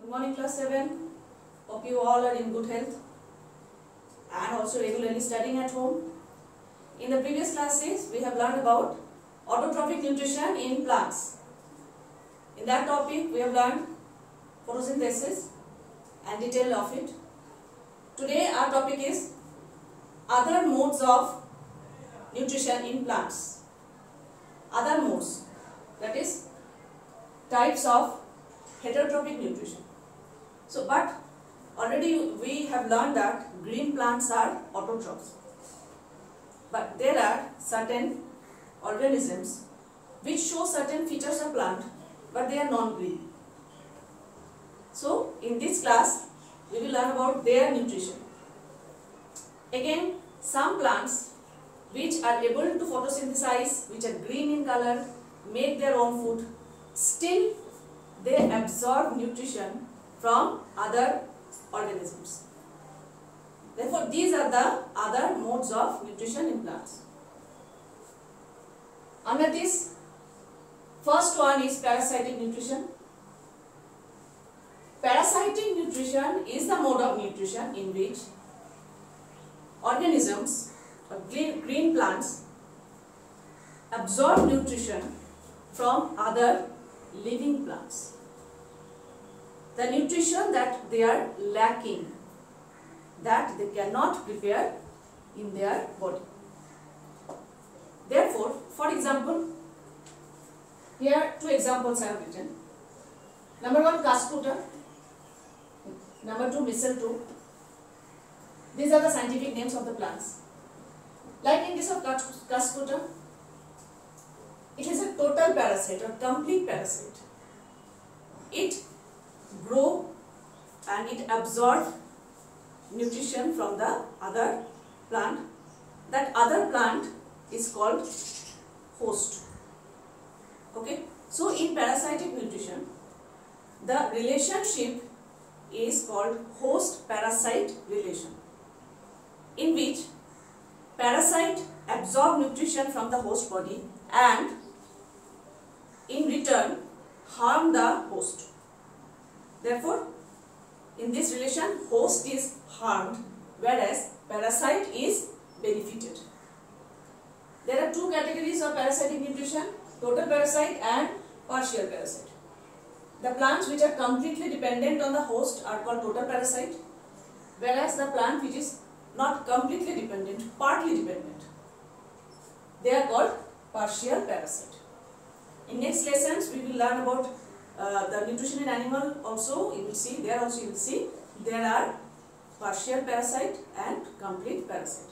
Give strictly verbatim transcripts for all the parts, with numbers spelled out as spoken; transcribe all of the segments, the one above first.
Good morning, class seven. Hope you all are in good health and also regularly studying at home. In the previous classes, we have learned about autotrophic nutrition in plants. In that topic, we have learned photosynthesis and detail of it. Today, our topic is other modes of nutrition in plants. Other modes, that is types of heterotrophic nutrition. So, but already we have learned that green plants are autotrophs. But there are certain organisms which show certain features of plant, but they are non-green. So, in this class, we will learn about their nutrition. Again, some plants which are able to photosynthesize, which are green in color, make their own food, still they absorb nutrition from other organisms. Therefore, these are the other modes of nutrition in plants. Under this, first one is parasitic nutrition. Parasitic nutrition is the mode of nutrition in which organisms or green, green plants absorb nutrition from other living plants. The nutrition that they are lacking, that they cannot prepare in their body. Therefore, for example, here two examples I have written. Number one, Cuscuta. Number two, mistletoe. These are the scientific names of the plants. Like in case of Cuscuta, it is a total parasite or complete parasite. It grows and it absorbs nutrition from the other plant. That other plant is called host. Okay. So, in parasitic nutrition, the relationship is called host-parasite relation, in which parasite absorb nutrition from the host body and in return harm the host. Therefore, in this relation, host is harmed whereas parasite is benefited. There are two categories of parasitic nutrition: total parasite and partial parasite. The plants which are completely dependent on the host are called total parasite, whereas the plant which is not completely dependent, partly dependent, they are called partial parasite. In next lessons, we will learn about uh, the nutrition in animal also. You will see, there also you will see, there are partial parasite and complete parasite.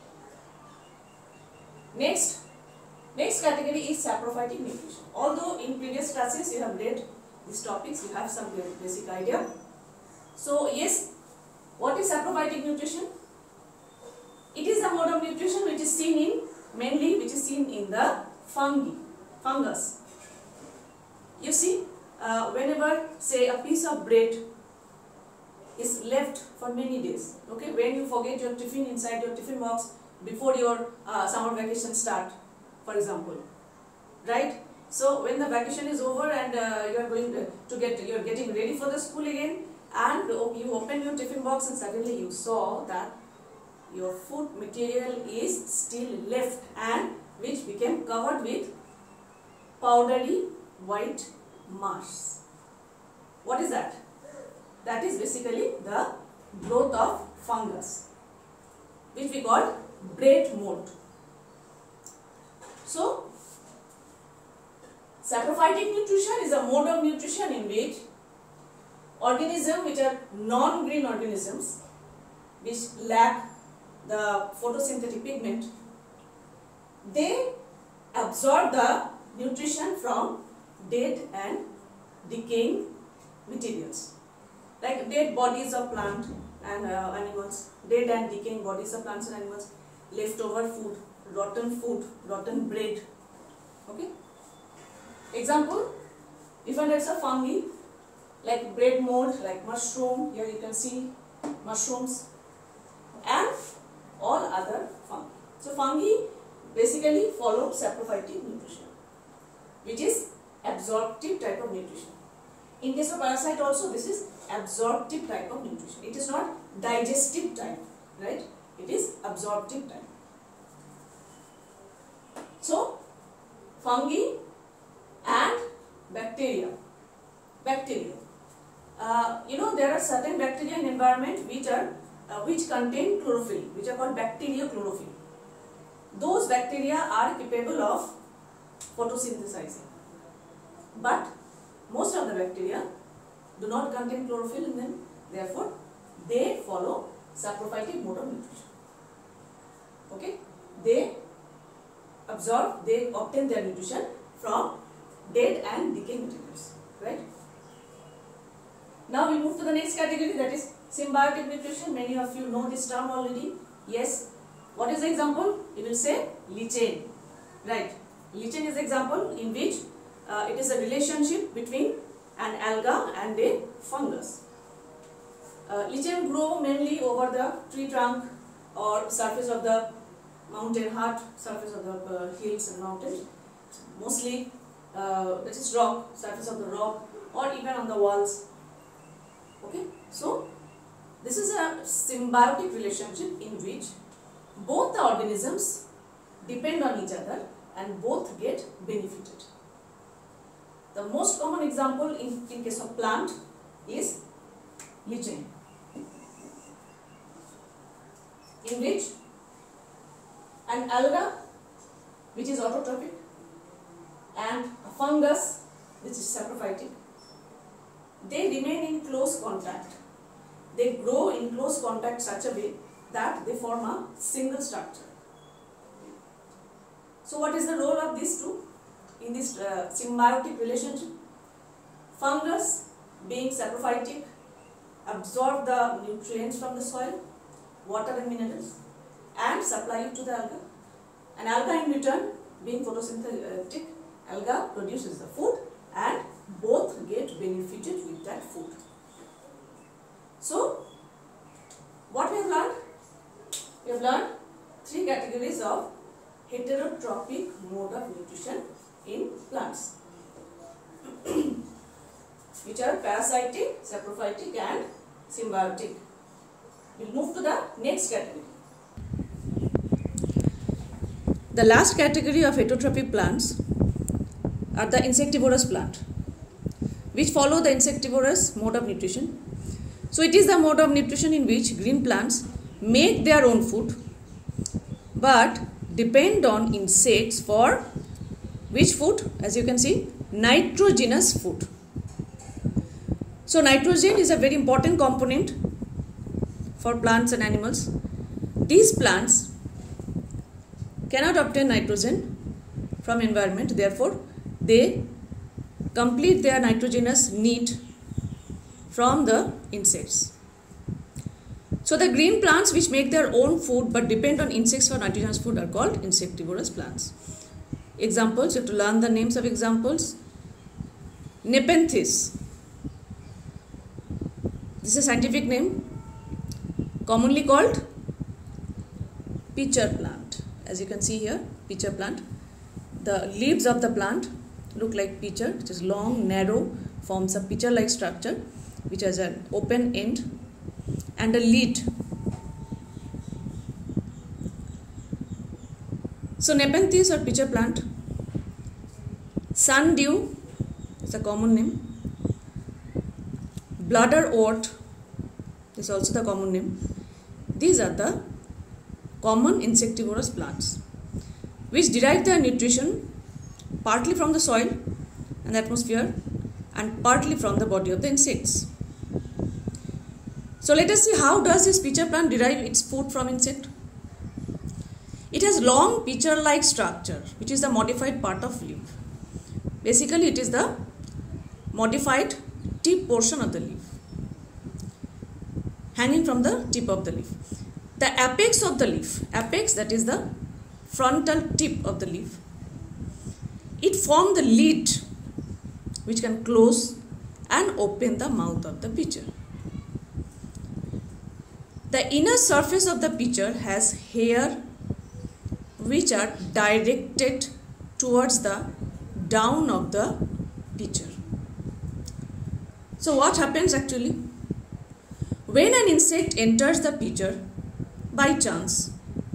Next, next category is saprophytic nutrition. Although in previous classes you have read these topics, you have some basic idea. So yes, what is saprophytic nutrition? It is a mode of nutrition which is seen in, mainly which is seen in the fungi, fungus. You see, uh, whenever say a piece of bread is left for many days, okay, when you forget your tiffin inside your tiffin box before your uh, summer vacation start, for example, right? So when the vacation is over and uh, you are going to, to get, you are getting ready for the school again, and you open your tiffin box and suddenly you saw that your food material is still left and which became covered with powdery white mass. What is that? That is basically the growth of fungus, which we call bread mold. So, saprophytic nutrition is a mode of nutrition in which organisms which are non-green organisms, which lack the photosynthetic pigment, they absorb the nutrition from dead and decaying materials, like dead bodies of plant and uh, animals, dead and decaying bodies of plants and animals, leftover food, rotten food, rotten bread. Okay. Example, different types of fungi like bread mold, like mushroom. Here you can see mushrooms and all other fungi. So fungi basically follow saprophytic nutrition, which is absorptive type of nutrition. In case of parasite also, this is absorptive type of nutrition. It is not digestive type, right? It is absorptive type. So, fungi and bacteria. Bacteria. Uh, you know, there are certain bacteria in environment which are uh, which contain chlorophyll, which are called bacteriochlorophyll. Those bacteria are capable of photosynthesizing, but most of the bacteria do not contain chlorophyll in them. Therefore, they follow saprophytic mode of nutrition. Okay, they absorb, they obtain their nutrition from dead and decaying materials, right? Now we move to the next category, that is symbiotic nutrition. Many of you know this term already. Yes. What is the example? You will say lichen, right? Lichen is the example in which uh, it is a relationship between an alga and a fungus. Uh, lichen grow mainly over the tree trunk or surface of the mountain, hard surface of the uh, hills and mountains. Mostly uh, that is rock, surface of the rock, or even on the walls. Okay, so this is a symbiotic relationship in which both the organisms depend on each other and both get benefited. The most common example in, in case of plant is lichen, in which an alga, which is autotrophic, and a fungus, which is saprophytic, they remain in close contact. They grow in close contact such a way that they form a single structure. So what is the role of these two in this uh, symbiotic relationship? Fungus, being saprophytic, absorb the nutrients from the soil, water and minerals, and supply it to the alga. An alga in return, being photosynthetic, alga produces the food and both get benefited with that food. So, what we have learned? We have learned three categories of heterotrophic mode of nutrition in plants, which are parasitic, saprophytic and symbiotic. We will move to the next category. The last category of heterotrophic plants are the insectivorous plant, which follow the insectivorous mode of nutrition. So it is the mode of nutrition in which green plants make their own food but depend on insects for which food? As you can see, nitrogenous food. So nitrogen is a very important component for plants and animals. These plants cannot obtain nitrogen from environment, therefore they complete their nitrogenous need from the insects. So the green plants which make their own food but depend on insects for nitrogenous food are called insectivorous plants. Examples, you have to learn the names of examples. Nepenthes. This is a scientific name, commonly called pitcher plant. As you can see here, pitcher plant. The leaves of the plant look like pitcher, which is long, narrow, forms a pitcher-like structure, which has an open end and a lid. So Nepenthes or pitcher plant. Sundew is a common name. Bladderwort is also the common name. These are the common insectivorous plants which derive their nutrition partly from the soil and the atmosphere and partly from the body of the insects. So let us see how does this pitcher plant derive its food from insect. It has long pitcher-like structure, which is the modified part of leaf. Basically, it is the modified tip portion of the leaf, hanging from the tip of the leaf. The apex of the leaf, apex, that is the frontal tip of the leaf, it forms the lid which can close and open the mouth of the pitcher. The inner surface of the pitcher has hair which are directed towards the down of the pitcher. So what happens actually? When an insect enters the pitcher by chance,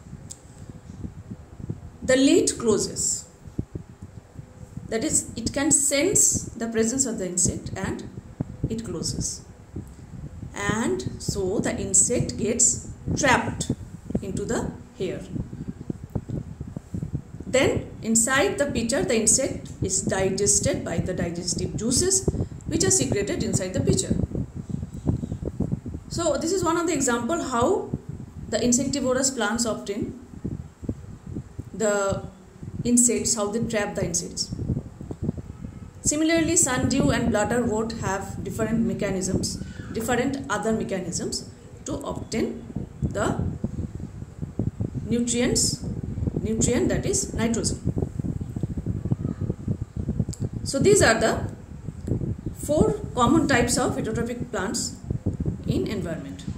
the lid closes. That is, it can sense the presence of the insect and it closes. And so the insect gets trapped into the hair. Then inside the pitcher, the insect is digested by the digestive juices which are secreted inside the pitcher. So this is one of the example how the insectivorous plants obtain the insects, how they trap the insects. Similarly, sundew and bladderwort have different mechanisms, different other mechanisms to obtain the nutrients, nutrient that is nitrogen. So these are the four common types of heterotrophic plants in environment.